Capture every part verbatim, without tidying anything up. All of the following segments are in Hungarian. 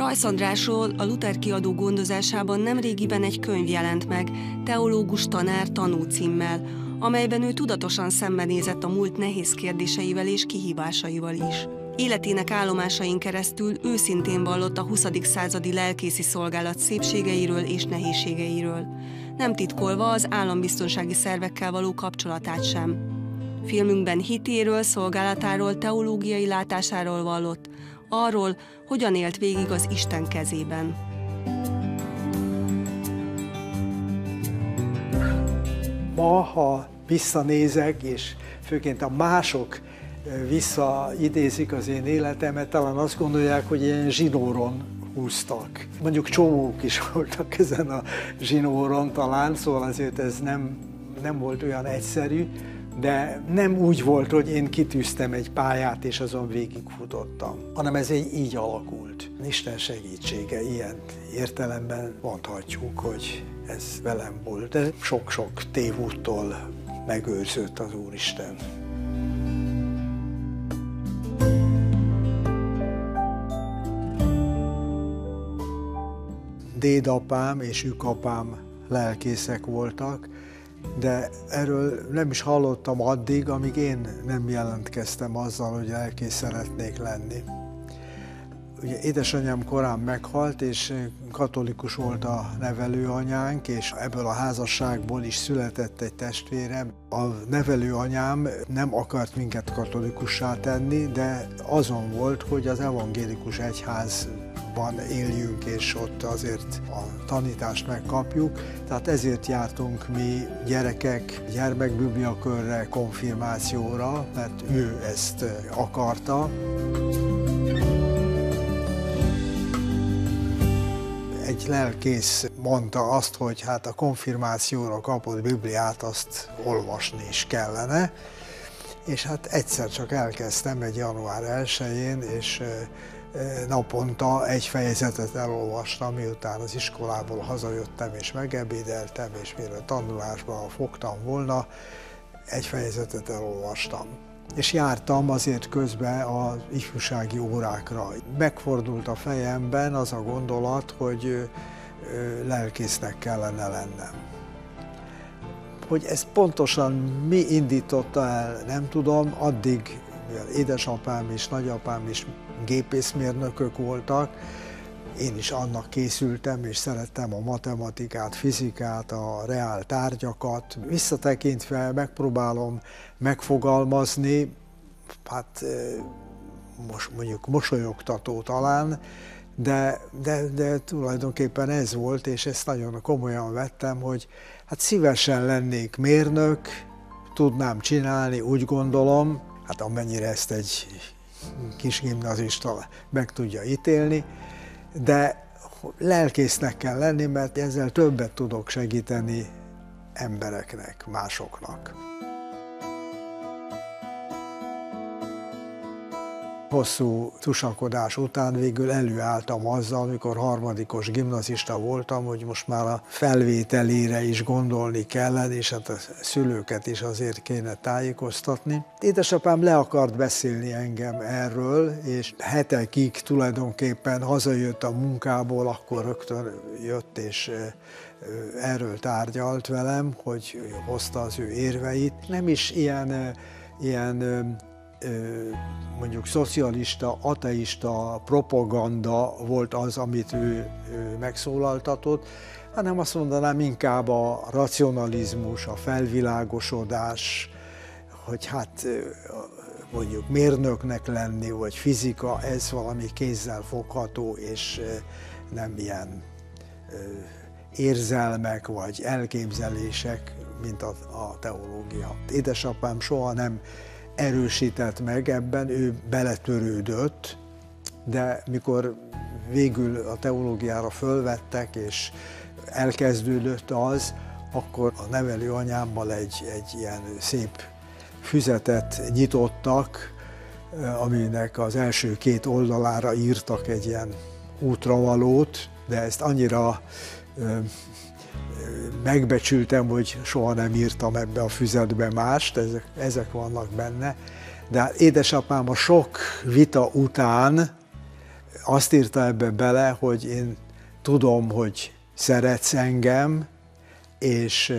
Rajsz Andrásról a Luther kiadó gondozásában nemrégiben egy könyv jelent meg, Teológus tanár tanú címmel, amelyben ő tudatosan szembenézett a múlt nehéz kérdéseivel és kihívásaival is. Életének állomásain keresztül őszintén vallott a huszadik századi lelkészi szolgálat szépségeiről és nehézségeiről, nem titkolva az állambiztonsági szervekkel való kapcsolatát sem. Filmünkben hitéről, szolgálatáról, teológiai látásáról vallott, arról, hogyan élt végig az Isten kezében. Ma, ha visszanézek, és főként a mások visszaidézik az én életemet, talán azt gondolják, hogy ilyen zsinóron húztak. Mondjuk csomók is voltak ezen a zsinóron talán, szóval azért ez nem, nem volt olyan egyszerű, de nem úgy volt, hogy én kitűztem egy pályát, és azon végigfutottam, hanem ez így alakult. Isten segítsége, ilyen értelemben mondhatjuk, hogy ez velem volt, de sok-sok tévúttól megőrzött az Úristen. Dédapám és ükapám lelkészek voltak, de erről nem is hallottam addig, amíg én nem jelentkeztem azzal, hogy lelkész szeretnék lenni. Ugye édesanyám korán meghalt, és katolikus volt a nevelőanyánk, és ebből a házasságból is született egy testvérem. A nevelőanyám nem akart minket katolikussá tenni, de azon volt, hogy az evangélikus egyházban éljünk, és ott azért a tanítást megkapjuk. Tehát ezért jártunk mi gyerekek gyermekbibliakörre, konfirmációra, mert ő ezt akarta. Egy lelkész mondta azt, hogy hát a konfirmációra kapott Bibliát azt olvasni is kellene, és hát egyszer csak elkezdtem egy január elsején, és naponta egy fejezetet elolvastam, miután az iskolából hazajöttem és megebédeltem, és mire tanulásba fogtam volna, egy fejezetet elolvastam. És jártam azért közben az ifjúsági órákra. Megfordult a fejemben az a gondolat, hogy lelkésznek kellene lennem. Hogy ez pontosan mi indította el, nem tudom, addig, mivel édesapám és nagyapám is gépészmérnökök voltak, én is annak készültem, és szerettem a matematikát, fizikát, a reál tárgyakat. Visszatekintve megpróbálom megfogalmazni, hát most mondjuk mosolyogtató talán, de, de, de tulajdonképpen ez volt, és ezt nagyon komolyan vettem, hogy hát szívesen lennék mérnök, tudnám csinálni, úgy gondolom, hát amennyire ezt egy kis gimnazista meg tudja ítélni, de lelkésznek kell lenni, mert ezzel többet tudok segíteni embereknek, másoknak. Hosszú tusakodás után végül előálltam azzal, amikor harmadikos gimnazista voltam, hogy most már a felvételére is gondolni kellene, és hát a szülőket is azért kéne tájékoztatni. Édesapám le akart beszélni engem erről, és hetekig tulajdonképpen hazajött a munkából, akkor rögtön jött és erről tárgyalt velem, hogy hozta az ő érveit. Nem is ilyen, ilyen mondjuk szocialista, ateista propaganda volt az, amit ő, ő megszólaltatott, hanem azt mondanám inkább a racionalizmus, a felvilágosodás, hogy hát mondjuk mérnöknek lenni, vagy fizika, ez valami kézzel fogható, és nem ilyen érzelmek, vagy elképzelések, mint a, a teológia. Édesapám soha nem erősített meg ebben, ő beletörődött, de mikor végül a teológiára fölvettek, és elkezdődött az, akkor a nevelőanyámmal egy, egy ilyen szép füzetet nyitottak, aminek az első két oldalára írtak egy ilyen útravalót, de ezt annyira megbecsültem, hogy soha nem írtam ebbe a füzetbe mást, ezek, ezek vannak benne. De édesapám a sok vita után azt írta ebbe bele, hogy én tudom, hogy szeretsz engem, és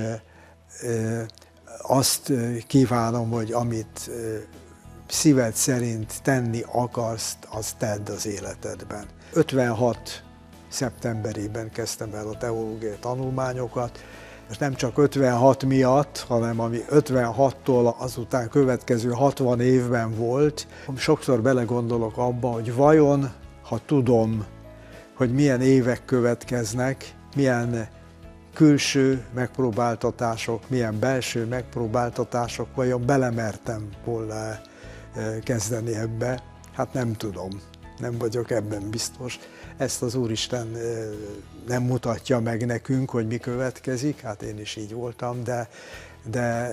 azt kívánom, hogy amit szíved szerint tenni akarsz, azt tedd az életedben. ötvenhat szeptemberében kezdtem el a teológiai tanulmányokat, és nem csak ötvenhat miatt, hanem ami ötvenhattól azután következő hatvan évben volt. Sokszor belegondolok abba, hogy vajon, ha tudom, hogy milyen évek következnek, milyen külső megpróbáltatások, milyen belső megpróbáltatások, vajon belemertem volna kezdeni ebbe? Hát nem tudom, nem vagyok ebben biztos. Ezt az Úristen nem mutatja meg nekünk, hogy mi következik, hát én is így voltam, de, de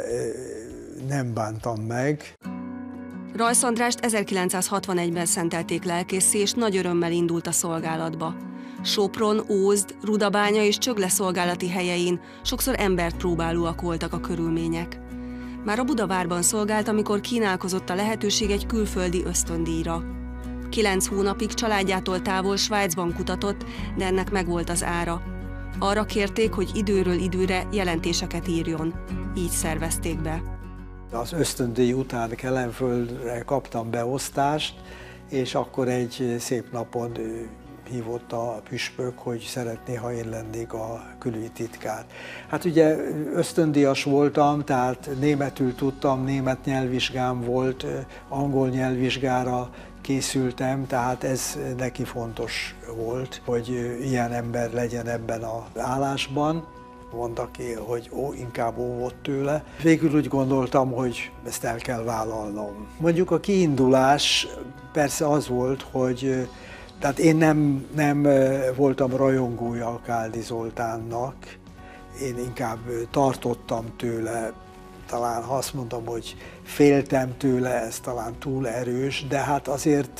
nem bántam meg. Rajsz Andrást ezerkilencszázhatvanegyben szentelték lelkészé, és nagy örömmel indult a szolgálatba. Sopron, Ózd, Rudabánya és Csögle szolgálati helyein sokszor embert próbálóak voltak a körülmények. Már a Budavárban szolgált, amikor kínálkozott a lehetőség egy külföldi ösztöndíjra. Kilenc hónapig családjától távol Svájcban kutatott, de ennek megvolt az ára. Arra kérték, hogy időről időre jelentéseket írjon. Így szervezték be. Az ösztöndíj után Kelenföldre kaptam beosztást, és akkor egy szép napon hívott a püspök, hogy szeretné, ha én lennék a külügytitkár. Hát ugye ösztöndíjas voltam, tehát németül tudtam, német nyelvvizsgám volt, angol nyelvvizsgára készültem, tehát ez neki fontos volt, hogy ilyen ember legyen ebben az állásban. Mondta ki, hogy ó, inkább óvott tőle. Végül úgy gondoltam, hogy ezt el kell vállalnom. Mondjuk a kiindulás persze az volt, hogy tehát én nem, nem voltam rajongója a Káldi Zoltánnak, én inkább tartottam tőle, talán ha azt mondom, hogy féltem tőle, ez talán túl erős, de hát azért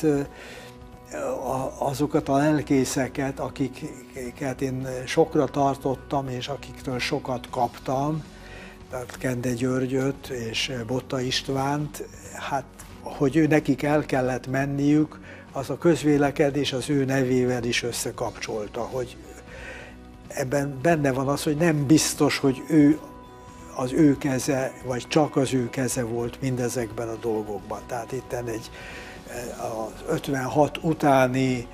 azokat a lelkészeket, akiket én sokra tartottam, és akiktől sokat kaptam, tehát Kende Györgyöt és Botta Istvánt, hát hogy ő nekik el kellett menniük, az a közvélekedés az ő nevével is összekapcsolta, hogy ebben benne van az, hogy nem biztos, hogy ő az ő keze, vagy csak az ő keze volt mindezekben a dolgokban. Tehát itt egy az ötvenhat utáni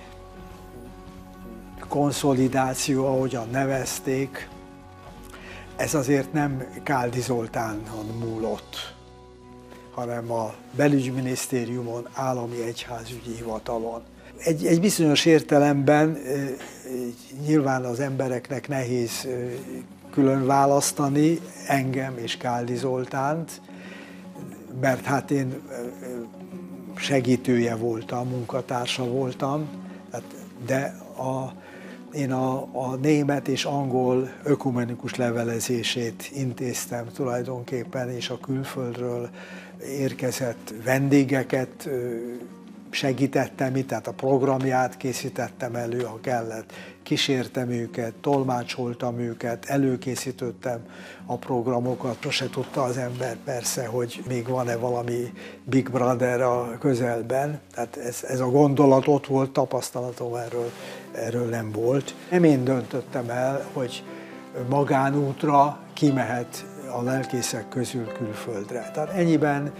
konszolidáció, ahogyan nevezték, ez azért nem Káldi Zoltánon múlott, hanem a belügyminisztériumon, állami egyházügyi hivatalon. Egy, egy bizonyos értelemben nyilván az embereknek nehéz külön választani engem és Káldi Zoltánt, mert hát én segítője voltam, munkatársa voltam, de a, én a, a német és angol ökumenikus levelezését intéztem tulajdonképpen, és a külföldről érkezett vendégeket segítettem itt, tehát a programját készítettem elő, ha kellett. Kísértem őket, tolmácsoltam őket, előkészítettem a programokat. Sose tudta az ember persze, hogy még van-e valami Big Brother a közelben. Tehát ez, ez a gondolat ott volt, tapasztalatom erről, erről nem volt. Nem én döntöttem el, hogy magánútra kimehet a lelkészek közül külföldre. Tehát ennyiben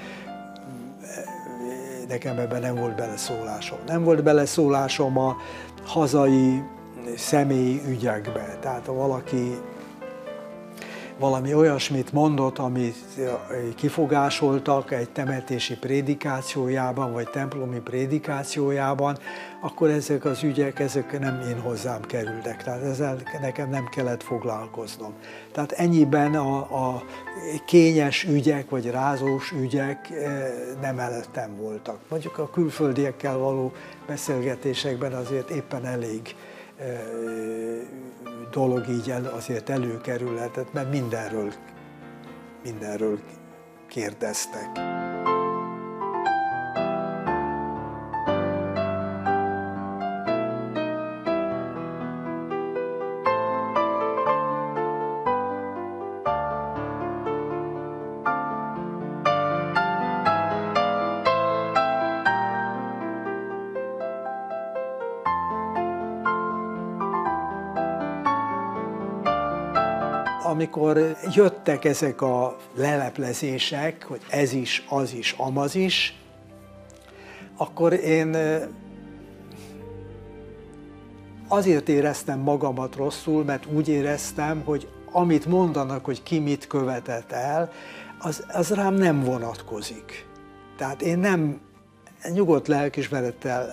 nekem ebben nem volt beleszólásom. Nem volt beleszólásom a hazai személyi ügyekbe. Tehát ha valaki valami olyasmit mondott, amit kifogásoltak egy temetési prédikációjában, vagy templomi prédikációjában, akkor ezek az ügyek, ezek nem én hozzám kerültek. Tehát ezzel nekem nem kellett foglalkoznom. Tehát ennyiben a, a kényes ügyek, vagy rázós ügyek nem előttem voltak. Mondjuk a külföldiekkel való beszélgetésekben azért éppen elég dolog így el, azért előkerülhetett, mert mindenről, mindenről kérdeztek. amikor jöttek ezek a leleplezések, hogy ez is, az is, amaz is, akkor én azért éreztem magamat rosszul, mert úgy éreztem, hogy amit mondanak, hogy ki mit követett el, az, az rám nem vonatkozik. Tehát én nem nyugodt lelkiismerettel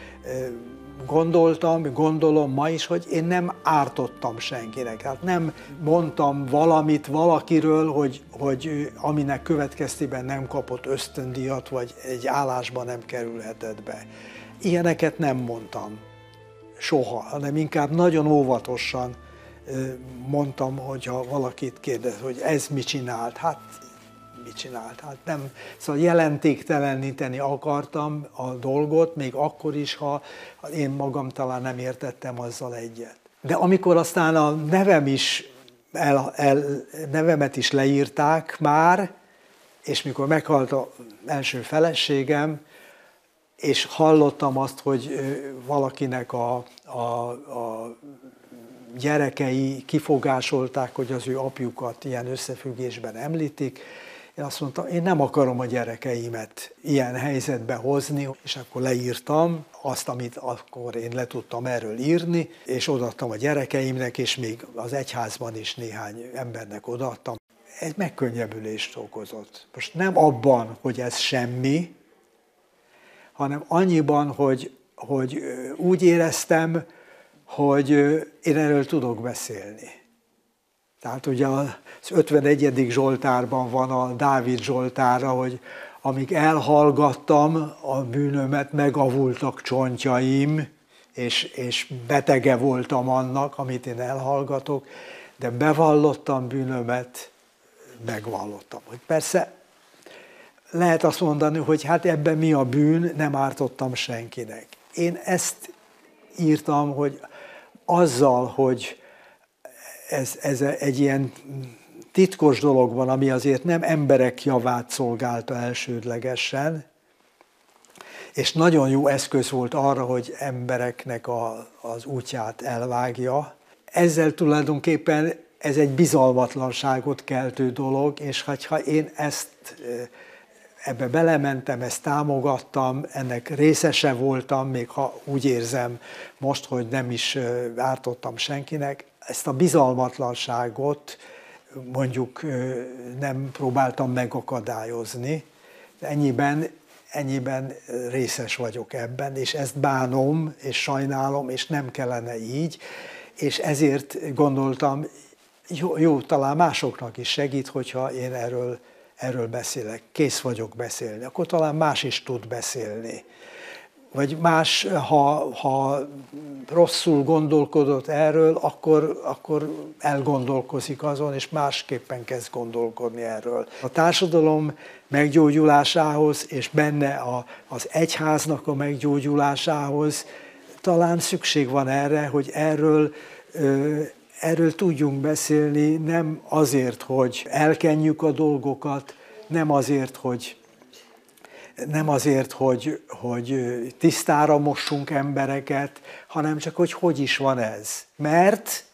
gondoltam, gondolom ma is, hogy én nem ártottam senkinek. Tehát nem mondtam valamit valakiről, hogy, hogy aminek következtében nem kapott ösztöndíjat, vagy egy állásba nem kerülhetett be. Ilyeneket nem mondtam soha, hanem inkább nagyon óvatosan mondtam, hogyha valakit kérdez, hogy ez mit csinált. Hát mit csinált? Hát nem, szóval jelentékteleníteni akartam a dolgot, még akkor is, ha én magam talán nem értettem azzal egyet. De amikor aztán a nevem is, el, el, nevemet is leírták már, és mikor meghalt az első feleségem, és hallottam azt, hogy valakinek a, a, a gyerekei kifogásolták, hogy az ő apjukat ilyen összefüggésben említik, én azt mondtam, én nem akarom a gyerekeimet ilyen helyzetbe hozni, és akkor leírtam azt, amit akkor én le tudtam erről írni, és odaadtam a gyerekeimnek, és még az egyházban is néhány embernek odaadtam. Ez megkönnyebbülést okozott. Most nem abban, hogy ez semmi, hanem annyiban, hogy, hogy úgy éreztem, hogy én erről tudok beszélni. Tehát ugye az ötvenegyedik Zsoltárban van a Dávid Zsoltára, hogy amíg elhallgattam a bűnömet, megavultak csontjaim, és, és betege voltam annak, amit én elhallgatok, de bevallottam bűnömet, megvallottam. Hogy persze lehet azt mondani, hogy hát ebben mi a bűn, nem ártottam senkinek. Én ezt írtam, hogy azzal, hogy ez, ez egy ilyen titkos dolog van, ami azért nem emberek javát szolgálta elsődlegesen, és nagyon jó eszköz volt arra, hogy embereknek a, az útját elvágja. Ezzel tulajdonképpen ez egy bizalmatlanságot keltő dolog, és ha én ezt ebbe belementem, ezt támogattam, ennek részese voltam, még ha úgy érzem most, hogy nem is ártottam senkinek, ezt a bizalmatlanságot mondjuk nem próbáltam megakadályozni. Ennyiben, ennyiben részes vagyok ebben, és ezt bánom, és sajnálom, és nem kellene így, és ezért gondoltam, jó, jó talán másoknak is segít, hogyha én erről, erről beszélek, kész vagyok beszélni, akkor talán más is tud beszélni. Vagy más, ha, ha rosszul gondolkodott erről, akkor, akkor elgondolkozik azon, és másképpen kezd gondolkodni erről. A társadalom meggyógyulásához, és benne a, az egyháznak a meggyógyulásához talán szükség van erre, hogy erről, erről tudjunk beszélni, nem azért, hogy elkenjük a dolgokat, nem azért, hogy nem azért, hogy, hogy tisztára mossunk embereket, hanem csak, hogy hogy is van ez. Mert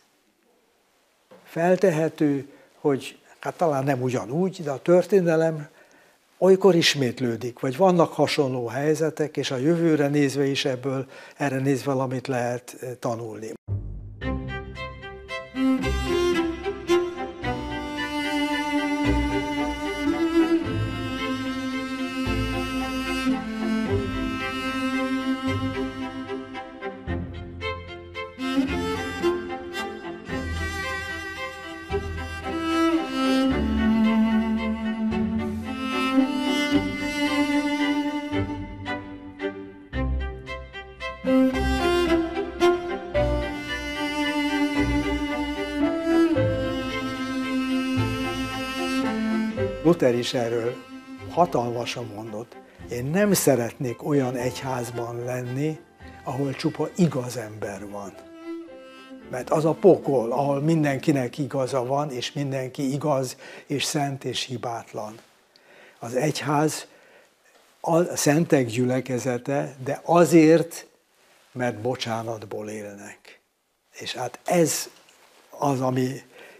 feltehető, hogy hát talán nem ugyanúgy, de a történelem olykor ismétlődik, vagy vannak hasonló helyzetek, és a jövőre nézve is ebből, erre nézve valamit lehet tanulni. Luther is erről hatalmasan mondott, én nem szeretnék olyan egyházban lenni, ahol csupa igaz ember van. Mert az a pokol, ahol mindenkinek igaza van, és mindenki igaz, és szent, és hibátlan. Az egyház a szentek gyülekezete, de azért, mert bocsánatból élnek. És hát ez az, ami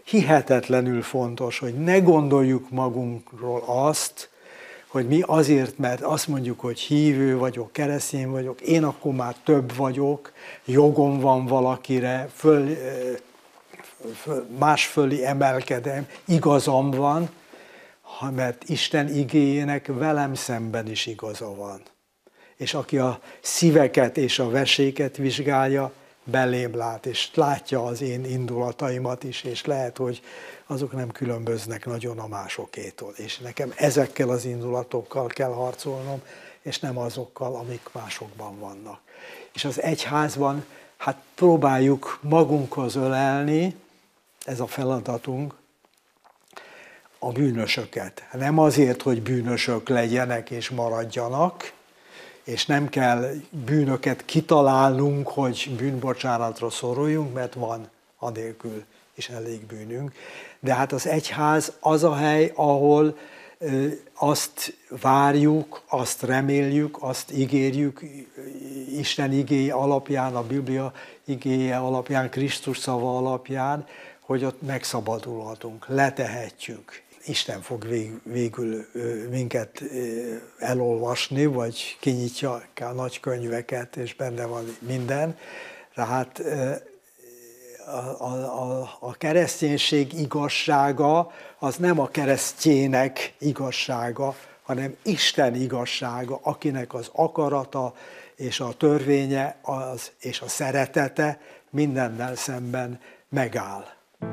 hihetetlenül fontos, hogy ne gondoljuk magunkról azt, hogy mi azért, mert azt mondjuk, hogy hívő vagyok, keresztény vagyok, én akkor már több vagyok, jogom van valakire, föl, föl, más fölé emelkedem, igazam van, mert Isten igéjének velem szemben is igaza van. És aki a szíveket és a veséket vizsgálja, belém lát, és látja az én indulataimat is, és lehet, hogy azok nem különböznek nagyon a másokétól. És nekem ezekkel az indulatokkal kell harcolnom, és nem azokkal, amik másokban vannak. És az egyházban, hát próbáljuk magunkhoz ölelni, ez a feladatunk, a bűnösöket. Nem azért, hogy bűnösök legyenek és maradjanak, és nem kell bűnöket kitalálnunk, hogy bűnbocsánatra szoruljunk, mert van anélkül is elég bűnünk. De hát az egyház az a hely, ahol azt várjuk, azt reméljük, azt ígérjük, Isten igéje alapján, a Biblia igéje alapján, Krisztus szava alapján, hogy ott megszabadulhatunk, letehetjük. Isten fog végül minket elolvasni, vagy kinyitja a nagy könyveket, és benne van minden. Tehát a, a, a kereszténység igazsága az nem a keresztjének igazsága, hanem Isten igazsága, akinek az akarata és a törvénye az, és a szeretete mindennel szemben megáll.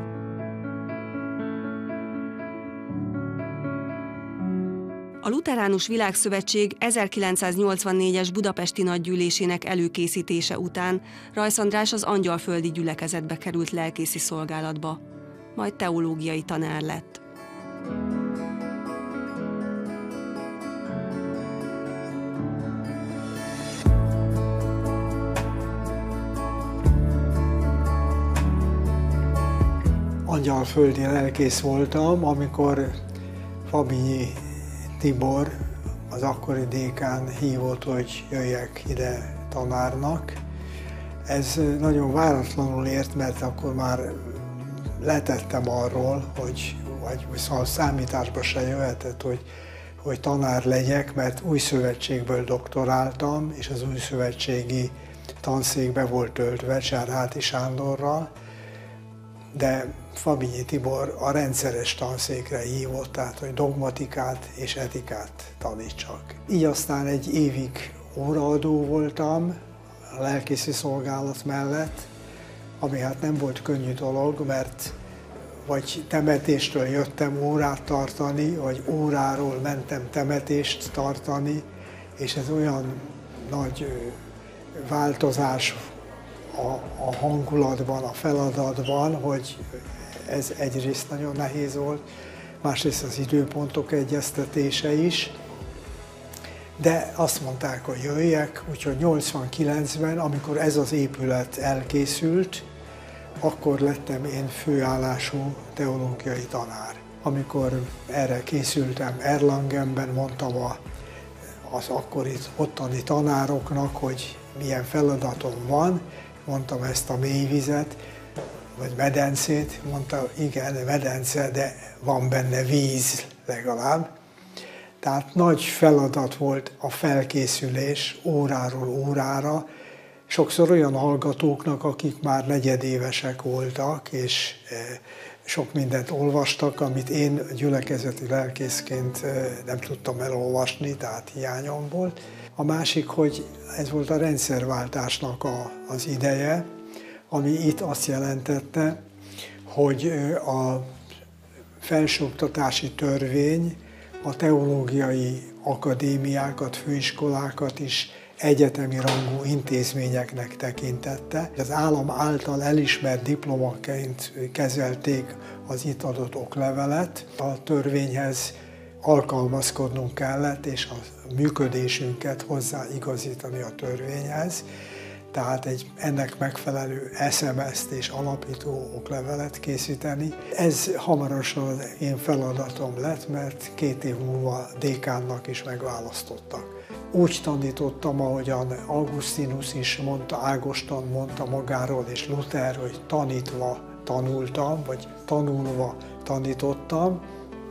A Lutheránus Világszövetség ezerkilencszáznyolcvannégyes budapesti nagygyűlésének előkészítése után Rajsz András az Angyalföldi gyülekezetbe került lelkészi szolgálatba, majd teológiai tanár lett. Angyalföldi lelkész voltam, amikor Fabinyi Tibor, az akkori dékán hívott, hogy jöjjek ide tanárnak. Ez nagyon váratlanul ért, mert akkor már letettem arról, hogy vagy szóval számításba se jöhetett, hogy, hogy tanár legyek, mert új szövetségből doktoráltam, és az új szövetségi tanszékbe volt töltve Cserháti Sándorral, de Fabinyi Tibor a rendszeres tanszékre hívott, tehát hogy dogmatikát és etikát tanítsak. Így aztán egy évig óraadó voltam a lelkészi szolgálat mellett, ami hát nem volt könnyű dolog, mert vagy temetéstől jöttem órát tartani, vagy óráról mentem temetést tartani, és ez olyan nagy változás a, a hangulatban, a feladatban, hogy ez egyrészt nagyon nehéz volt, másrészt az időpontok egyeztetése is, de azt mondták, hogy jöjjek, úgyhogy nyolcvankilencben, amikor ez az épület elkészült, akkor lettem én főállású teológiai tanár. Amikor erre készültem Erlangenben, mondtam a, az akkori ottani tanároknak, hogy milyen feladatom van, mondtam ezt a mélyvizet, vagy medencét, mondta, igen, medence, de van benne víz legalább. Tehát nagy feladat volt a felkészülés óráról órára, sokszor olyan hallgatóknak, akik már negyedévesek voltak, és sok mindent olvastak, amit én gyülekezeti lelkészként nem tudtam elolvasni, tehát hiányom volt. A másik, hogy ez volt a rendszerváltásnak a, az ideje, ami itt azt jelentette, hogy a felsőoktatási törvény a teológiai akadémiákat, főiskolákat is egyetemi rangú intézményeknek tekintette. Az állam által elismert diplomaként kezelték az itt adott oklevelet. A törvényhez alkalmazkodnunk kellett, és a működésünket hozzáigazítani a törvényhez. Tehát egy ennek megfelelő es em es-t és alapító oklevelet készíteni. Ez hamarosan az én feladatom lett, mert két év múlva dékánnak is megválasztottak. Úgy tanítottam, ahogyan Augustinus is mondta, Ágoston mondta magáról, és Luther, hogy tanítva tanultam, vagy tanulva tanítottam.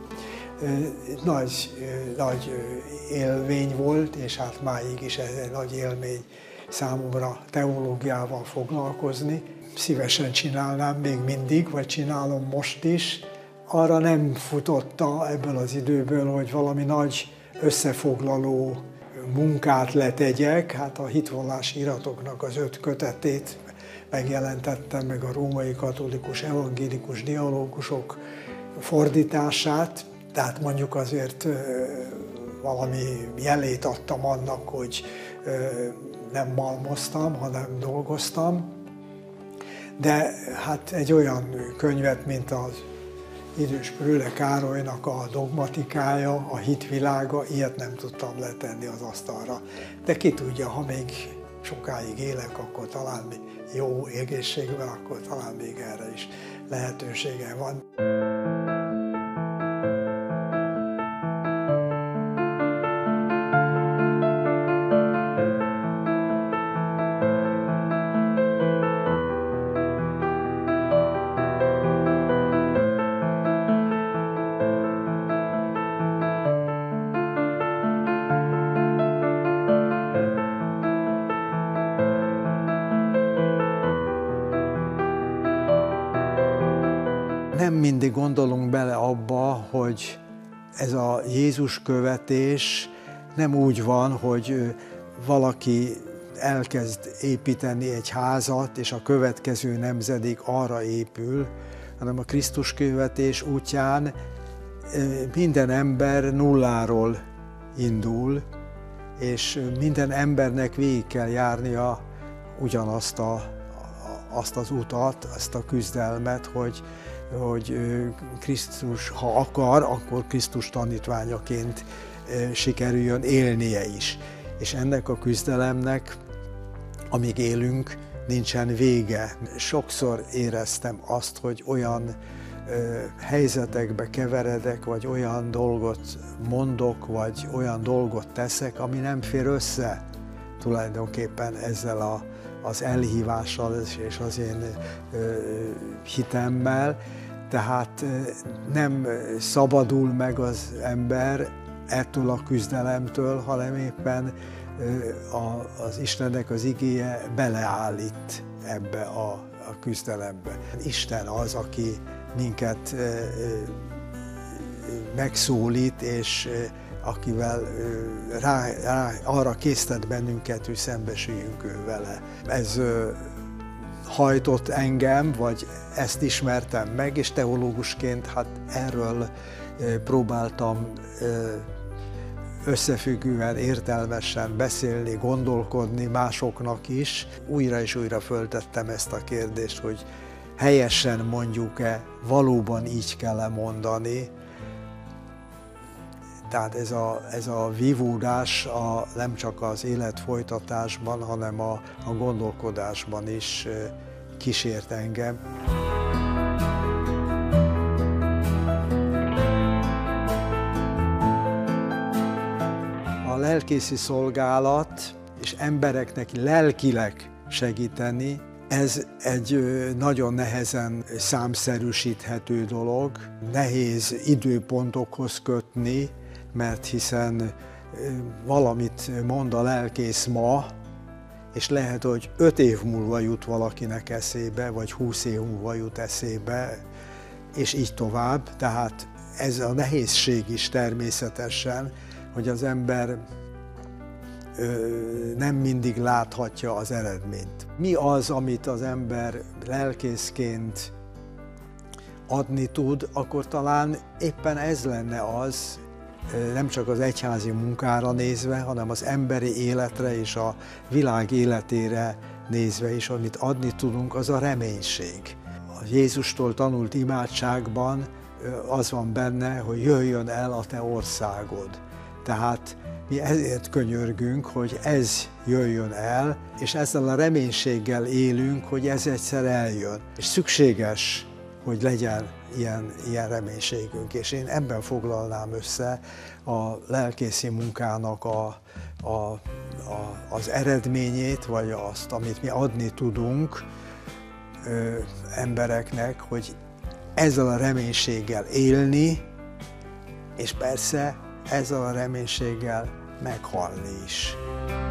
Nagy, nagy élmény volt, és hát máig is ez egy nagy élmény számomra teológiával foglalkozni. Szívesen csinálnám még mindig, vagy csinálom most is. Arra nem futotta ebből az időből, hogy valami nagy összefoglaló munkát letegyek. Hát a hitvallási iratoknak az öt kötetét megjelentettem, meg a római katolikus evangélikus dialógusok fordítását. Tehát mondjuk azért valami jelét adtam annak, hogy nem malmoztam, hanem dolgoztam. De hát egy olyan könyvet, mint az idős Prőle Károlynak a dogmatikája, a hitvilága, ilyet nem tudtam letenni az asztalra. De ki tudja, ha még sokáig élek, akkor talán jó egészségben, akkor talán még erre is lehetősége van. Nem mindig gondolunk bele abba, hogy ez a Jézus követés nem úgy van, hogy valaki elkezd építeni egy házat, és a következő nemzedék arra épül, hanem a Krisztus követés útján minden ember nulláról indul, és minden embernek végig kell járnia ugyanazt a, azt az utat, azt a küzdelmet, hogy hogy Krisztus, ha akar, akkor Krisztus tanítványaként sikerüljön élnie is. És ennek a küzdelemnek, amíg élünk, nincsen vége. Sokszor éreztem azt, hogy olyan helyzetekbe keveredek, vagy olyan dolgot mondok, vagy olyan dolgot teszek, ami nem fér össze tulajdonképpen ezzel a az elhívással és az én hitemmel, tehát nem szabadul meg az ember ettől a küzdelemtől, hanem éppen az Istennek az igéje beleállít ebbe a, a küzdelembe. Isten az, aki minket megszólít, és akivel rá, rá, arra késztet bennünket, hogy szembesüljünk ő vele. Ez hajtott engem, vagy ezt ismertem meg, és teológusként hát erről próbáltam összefüggően, értelmesen beszélni, gondolkodni másoknak is. Újra és újra föltettem ezt a kérdést, hogy helyesen mondjuk-e, valóban így kell-e mondani. Tehát ez a, ez a vívódás a, nem csak az életfolytatásban, hanem a, a gondolkodásban is kísért engem. A lelkészi szolgálat és embereknek lelkileg segíteni, ez egy nagyon nehezen számszerűsíthető dolog, nehéz időpontokhoz kötni, mert hiszen valamit mond a lelkész ma, és lehet, hogy öt év múlva jut valakinek eszébe, vagy húsz év múlva jut eszébe, és így tovább. Tehát ez a nehézség is természetesen, hogy az ember nem mindig láthatja az eredményt. Mi az, amit az ember lelkészként adni tud, akkor talán éppen ez lenne az, nem csak az egyházi munkára nézve, hanem az emberi életre és a világ életére nézve is, amit adni tudunk, az a reménység. A Jézustól tanult imádságban az van benne, hogy jöjjön el a te országod. Tehát mi ezért könyörgünk, hogy ez jöjjön el, és ezzel a reménységgel élünk, hogy ez egyszer eljön. És szükséges, hogy legyen ilyen, ilyen reménységünk. És én ebben foglalnám össze a lelkészi munkának a, a, a, az eredményét, vagy azt, amit mi adni tudunk, ö, embereknek, hogy ezzel a reménységgel élni, és persze ezzel a reménységgel meghalni is.